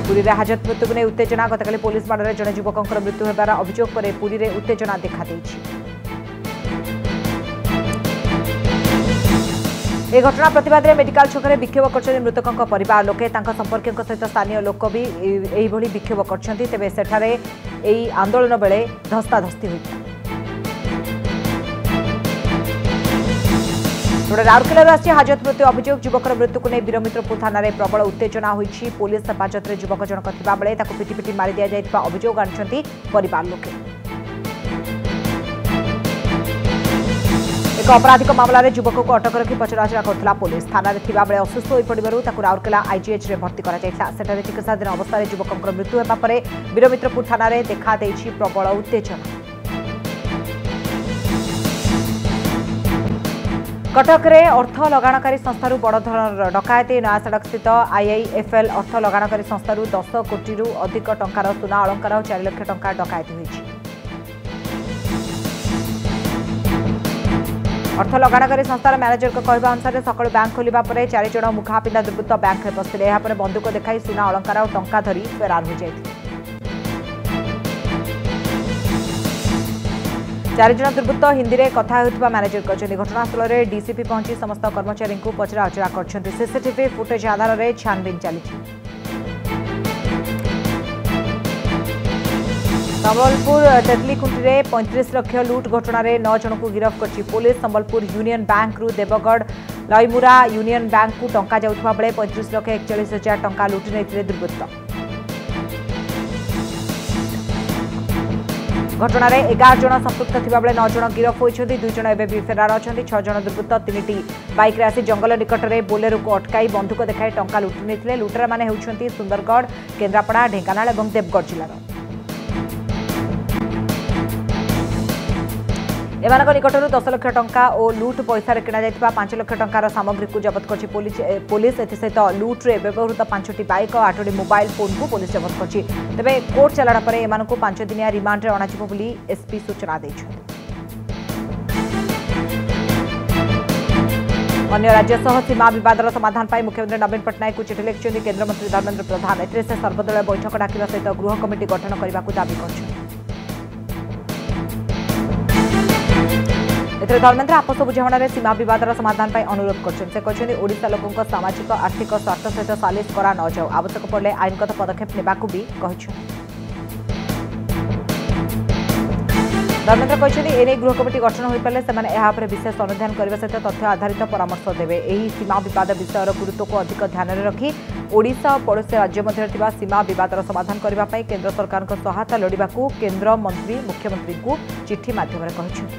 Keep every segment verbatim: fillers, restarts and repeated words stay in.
पुरी रे हाजत मृत्यु ने उत्तेजना गतकाली पुलिस माडरे जने युवकंकर मृत्यु हेबार अभियोग पर पुरी रे उत्तेजना देखा देछि। ए घटना प्रतिवाद में मेडिकल छक में विक्षोभ कर मृतकों परिवार लोके संपर्क सहित स्थानीय लोक भी यही विक्षोभ कर तेज सेठारे यही आंदोलन बेले धस्ताधस्ती होता। राउरकेला आसी हाजत मृत्यु अभियोग युवकर मृत्यु को नहीं वीरमित्रपुर थाना प्रबल उत्तेजना होती। पुलिस हेफाजत में युवक जनक थिबा बेले ताकु पिटी पिटी मारी दिया जाइतिबा अभियोग आनिछंती परिवार लोके। एक आपराधिक मामला रे युवक को अटक रखी पचराउचरा करथिला पुलिस। थाना रे थिबा बेले असुस्थ होई पड़िबारु ताकु राउरकेला आईजीएच रे भर्ती करा जायथिला। सेठारे चिकित्साधीन अवस्था रे युवकंकर मृत्यु हेबा परे वीरमित्रपुर थाना रे देखा देछि प्रबल उत्तेजना। कटक रे अर्थ लगाणकारी संस्थारू बड़ धरणर डकायती। नया सड़क स्थित आईआईएफएल अर्थ लगाणकारी संस्थारू दस कोटी अधिक टंकार सुना अलंकार और चार लाख टंका डकायती होइछि। अर्थ लगाणकारी संस्थार मैनेजर को कहवा अनुसार सकाळु बैंक खोलिबा परे चारि जण मुखापिंदा दुर्बृत्त बैंक में पसिले। एहा परे बंदूक देखाई सुना अलंकार और टंका धरी फेरार हो जाइथिले। चारि जण दुर्बृत्त हिंदी में कथा होता मैनेजर कहते। घटनास्थल में डीसीपी पहुंची समस्त कर्मचारी को पचराउचरा कर सीसीटीवी फुटेज आधार में छानबीन चली। संबलपुर तेतलीखुंटी में पैंतीस लाख लुट घटना में नौ जन को गिरफ्त कर पुलिस। संबलपुर यूनियन बैंक रु देवगढ़ लईमुरा यूनियन बैंक को टंका जाउथबा बेले पैंतीस लाख एकचालीस हजार टंका लुटि नहीं दुर्बृत्त। घटना में एगार जन संपृक्त थिबा बेले नौ जन गिरफ होइछन्ति। दुई जन एबे भी फेरार अछन्ति। छह जन दुर्बृत्त तीन बाइक रे आसी जंगल निकट में बोलेरो को अटकाई बंधुक देखाई टंका लुटि नेथिले। लुटेरा माने हेउछन्ति सुंदरगढ़ केन्द्रापड़ा ढेंकानाल और देवगढ़ जिलार। एमानक निकटरू दस लाख टंका और लुट पैसा किणा जाइतिबा पांच लाख टंकार सामग्री को जबत कर पुलिस। एसहित लुट्रे व्यवहृत पांचटी बाइक और आठटी मोबाइल फोन को पुलिस जबत कर तेज कोर्ट चलाण पर एम पांच दिनिया रिमांड अणाजिब बोली एसपी सूचना देछन्ति। अन्य राज्य सह सीमा विवादर समाधान पर मुख्यमंत्री नवीन पट्टनायक को चिठी लिखिଛନ୍ତି केन्द्रमंत्री धर्मेन्द्र प्रधान। एथिरे से सर्वदलीय बैठक डाकिबा सहित गृह कमिटी गठन करने को दाबी କରିଛନ୍ତି। एथिरे धर्मेन्द्र आपस बुझामणार सीमा विवादर समाधान पर अनुरोध कर ओडिशा लोकों सामाजिक आर्थिक स्वार्थ सहित सालिस करा न जाऊ आवश्यक पड़े आईनगत पदक्षेप नेबाकू भी कहिଛନ୍ତି। धर्मेन्द्र कहते एने गृह कमिटी गठन हो पारे से विशेष अनुधान करने सहित तथ्य आधारित परामर्श देवे। यही सीमा विवाद विषय गुरुत्व को अधिक ध्यान में रखी ओडिशा और पड़ोसी राज्य मध्य सीमा विवादर समाधान करने केन्द्र सरकार सहायता लोड़ा केन्द्र मंत्री मुख्यमंत्री को चिठी माध्यम कहते।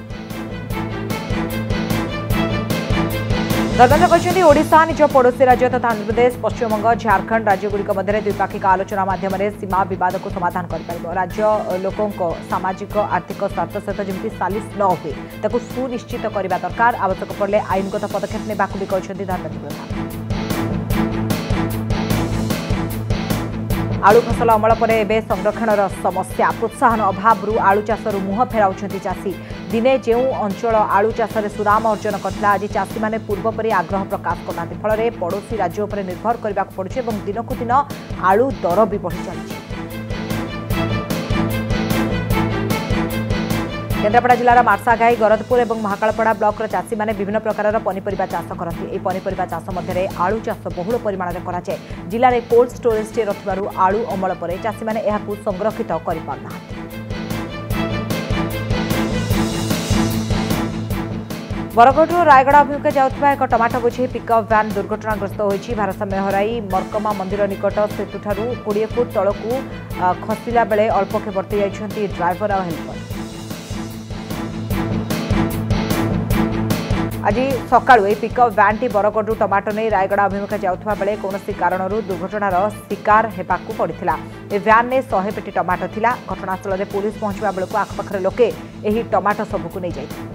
धर्मेन्द्र कहते ओडिशा निज पड़ोसी राज्य तथा आंध्रप्रदेश पश्चिमबंग झारखंड राज्यगुड़िक मध्य द्विपाक्षिक आलोचना माध्यम सीमा विवाद को समाधान कर राज्य लोकों सामाजिक आर्थिक स्वार्थ सहित जमी सालिस न हुए ताकू सुनिश्चित करने दरकार आवश्यक पड़े आईनगत पदक्षेप नेबाकू भी कहते धर्मेन्द्र प्रधान। आलू फसल अमल पर एवं संरक्षणर समस्या प्रोत्साहन अभाव आलू चाषर मुह फेराउछन्ति चाषी। दिने जो अंचल आलू चाष में सुनाम अर्जन करता आज चाषी मैंने पूर्वपरी आग्रह प्रकाश करना फल पड़ोसी राज्य पर निर्भर करने पड़ुଛି और दिनकू दिन आलू दर भी बढ़ी चली। केन्द्रापड़ा जिलार मार्साघाई गरदपुर और महाकालपड़ा ब्लॉक चाषी मैंने विभिन्न प्रकार पनीपरिया चाष करती। यह पनीपरिया चाष मध्य आलू चाष बहुल परिमाण कराए। जिले में कोल्ड स्टोरेज रखिबारु आलू अमल पर चाषी मैंने यहां संरक्षित कर पारना। बरगढ़ रायगढ़ अभिमुखे जाउथबा एक टमाटो बोझे पिकअप भ्यान दुर्घटनाग्रस्त होइछि। भारसाम्य हराई मरकमा मंदिर निकट सेतुठारु बीस फुट तलकू खसिला बेले अल्पके बर्ती जाइछन्ति ड्राइवर और हेल्पर। आज सकाळु ए पिकअप भ्यानटी बरगढ़ टमाटो नहीं रायगढ़ अभिमुखे जाउथबा बेले कौनसी कारणरू दुर्घटनार शिकार हेबाकू पड़िथिला। ए भ्यान ने सौ पेटी टमाटो थिला। घटनास्थल में पुलिस पहुंचवा बेलू आखपाखर लोके एही टमाटो सबकू नहीं जाइथिले।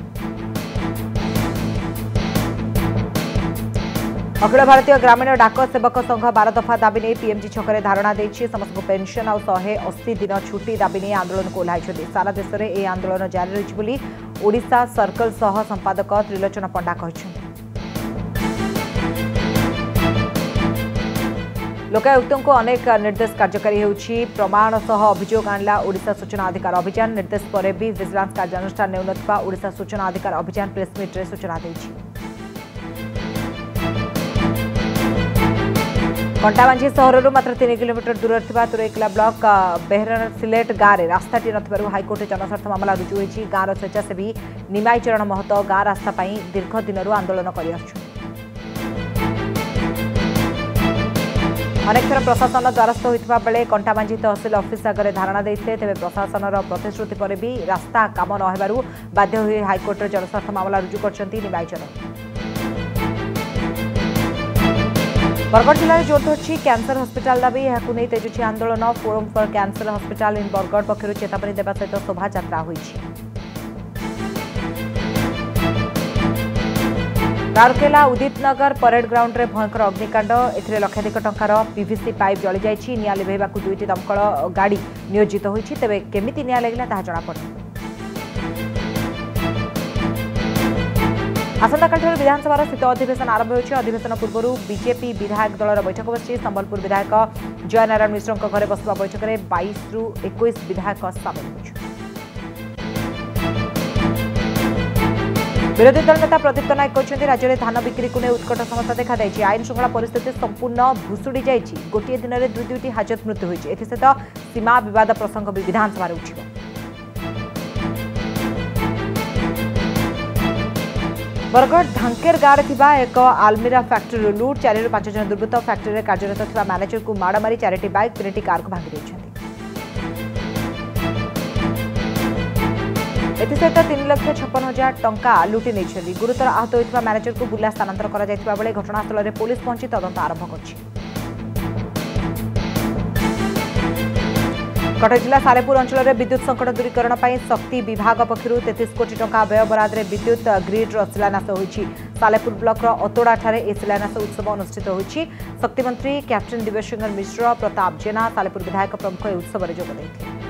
अखिल भारतीय ग्रामीण डाक सेवक संघ बार दफा दाबी नहीं पीएमजी छकरे धारणा देछि। समस्त पेंशन और शहे अस्सी दिन छुट्टी दाबी नहीं आंदोलन को ओह्लाइछन्ति। सारा देश में यह आंदोलन जारी रहिछि बोली ओडिशा सर्कल सह संपादक त्रिलोचन पंडा कहछन्ति। लोकायुक्तों को अनेक निर्देश कार्यकारी होउछि प्रमाण सह अभियोग आणला ओडिशा सूचना अधिकार अभियान निर्देश पर भी विजिलेंस कार्यानुष्ठान नेउनथबा ओडिशा सूचना अधिकार अभियान प्रेस मीट रे सूचना दैछि। कंटाबांझी सहर मात्र तीन किलोमीटर दूर थिबा तुरैकला ब्लॉक बेहरन सिलेट गाँव में रास्ताटी नथिबारु हाईकोर्ट जनस्वार्थ मामला रुजु होइछि। गाँवर स्वेच्छासेवी निमाई चरण महतो गाँ रास्ता पाई दीर्घ दिनरू आंदोलन करि आछुछन्। अनेक थर प्रशासन द्वारस्थ होता बेले कंटाबांझी तहसिल ऑफिस आगे धारणा देते तेज प्रशासन प्रतिश्रुति पर भी रास्ता काम न होबारु बाध्य होई हाईकोर्ट जनस्वार्थ मामला रुजु करछन्ती निमाई चरण। बरगढ़ जिले में जोर धरछि कैंसर हस्पिटाल दाबी यहाकु नै तेजुछि आंदोलन। Forum for cancer hospital in Bargarh पक्षरु चेतावनी देवा सहित शोभायात्रा होइछि। राउरकेला उदित नगर परेड ग्राउंड रे भयंकर अग्निकांड एथिरे लक्षाधिक टंकार पीवीसी पाइप जली जाइछि। निया लिभेबाकु दुईटी दमकल गाड़ी नियोजित होइछि तेबे केमिति निया लागिला ताहा जणा पड़े। आसंताकाल विधानसभा शीत अधिवेशन आरंभ होइछि। अधिवेशन पूर्व बीजेपी विधायक दलर बैठक बसी संबलपुर विधायक जयनारायण मिश्र घरे बसवा बैठक में बाईस रु इक्कीस विधायक सामिल होइछि। विरोधी दल नेता प्रदीप्त नायक कहते राज्य में धान बिक्री को नहीं उत्कट समस्या देखा दी। आईन श्रृंखला परिस्थिति संपूर्ण भुशुड़ी जाइछि। गोटे दिन में दुई दुईटी हाजत मृत्यु होइछि। एथिसहित सीमा विवाद प्रसंग भी विधानसभा उठिବ। बरगढ़ धांकेर गाँव में एक आलमीरा फैक्ट्री लुट चारि पांच जन दुर्वृत्त फैक्ट्री में कार्यरत थिबा मैनेजर को माड़ मारी चारिटी बाइक तीन कार को भांगी देइछन्ति। एथिसहित तीन लाख छप्पन हजार टंका लुटि नहीं। गुरुतर आहत होता मैनेजर को बुला स्थानांतर करा जायतिबा बेले घटनास्थल में पुलिस पहुंची तदंत आरंभ करछि। कटक जिला सालेपुर अंचल में विद्युत संकट दूरीकरण पर शक्ति विभाग पक्षर तैंतीस कोटी टंका व्यय बराद में विद्युत ग्रिड्र शिलान्यास होइछि। सालेपुर ब्लॉक अतोड़ा ठारे शिलान्यास उत्सव अनुष्ठित होइछि। शक्ति मंत्री कैप्टेन दिव्यशंकर मिश्र प्रताप जेना सालेपुर विधायक प्रमुख उत्सव में जोग देइथिले।